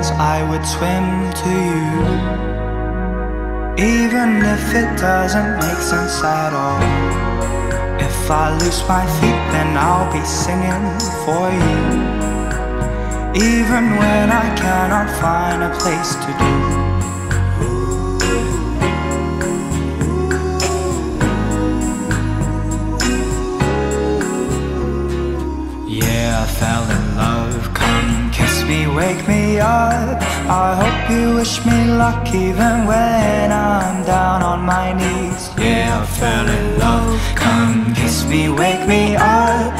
oceans I would swim to you, even if it doesn't make sense at all. If I lose my feet, then I'll be singing for you, even when I cannot find a place to do. Yeah, I fell in love. Come kiss me, wake me up. I hope you wish me luck even when I'm down on my knees. Yeah, I fell in love. Come kiss me, wake me up.